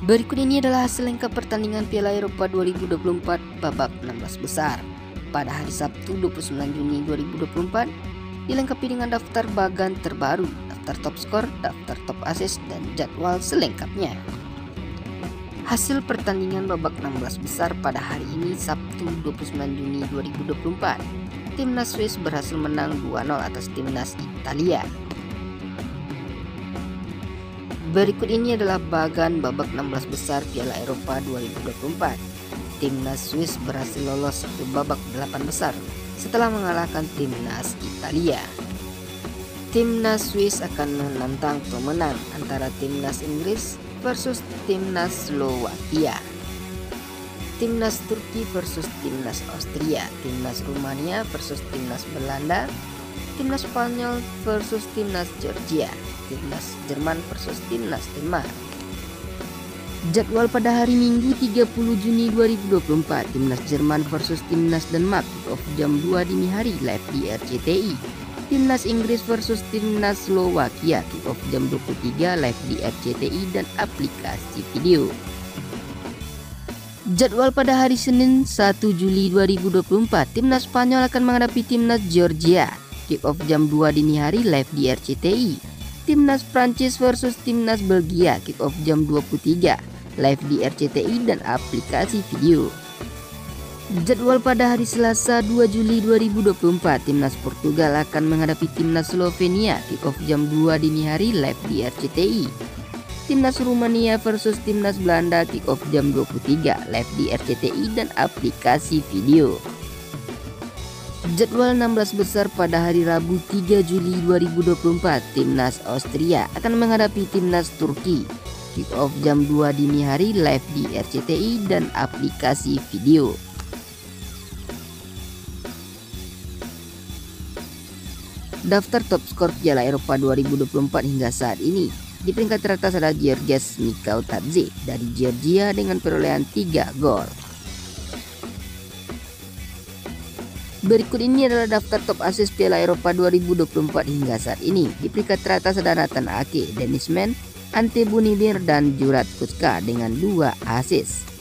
Berikut ini adalah hasil lengkap pertandingan Piala Eropa 2024 babak 16 besar pada hari Sabtu 29 Juni 2024, dilengkapi dengan daftar bagan terbaru, daftar top skor, daftar top assist, dan jadwal selengkapnya. Hasil pertandingan babak 16 besar pada hari ini Sabtu 29 Juni 2024, Timnas Swiss berhasil menang 2-0 atas Timnas Italia. Berikut ini adalah bagan babak 16 besar Piala Eropa 2024. Timnas Swiss berhasil lolos ke babak 8 besar setelah mengalahkan Timnas Italia. Timnas Swiss akan menantang pemenang antara Timnas Inggris versus Timnas Slovakia, Timnas Turki versus Timnas Austria, Timnas Rumania versus Timnas Belanda, Timnas Spanyol versus Timnas Georgia, Timnas Jerman versus Timnas Denmark. Jadwal pada hari Minggu 30 Juni 2024, Timnas Jerman versus Timnas Denmark kick-off jam 2 dini hari live di RCTI. Timnas Inggris versus Timnas Slovakia kick-off jam 23 live di RCTI dan aplikasi video. Jadwal pada hari Senin 1 Juli 2024, Timnas Spanyol akan menghadapi Timnas Georgia kick-off jam 2 dini hari live di RCTI. Timnas Prancis versus Timnas Belgia kick-off jam 23 live di RCTI dan aplikasi video. Jadwal pada hari Selasa 2 Juli 2024, Timnas Portugal akan menghadapi Timnas Slovenia kick-off jam 2 dini hari live di RCTI. Timnas Rumania versus Timnas Belanda kick-off jam 23 live di RCTI dan aplikasi video. Jadwal 16 besar pada hari Rabu 3 Juli 2024, Timnas Austria akan menghadapi Timnas Turki kick-off jam 2 dini hari live di RCTI dan aplikasi video. Daftar top skor Piala Eropa 2024 hingga saat ini. Di peringkat teratas ada Georgios Mikautadze dari Georgia dengan perolehan 3 gol. Berikut ini adalah daftar top assist Piala Eropa 2024 hingga saat ini. Di peringkat teratas ada Nathan Ake, Dennis Mann, Ante Bunimir, dan Jurat Kucka dengan 2 assist.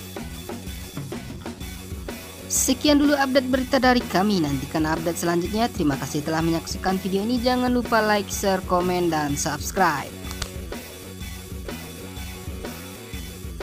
Sekian dulu update berita dari kami. Nantikan update selanjutnya. Terima kasih telah menyaksikan video ini. Jangan lupa like, share, komen, dan subscribe.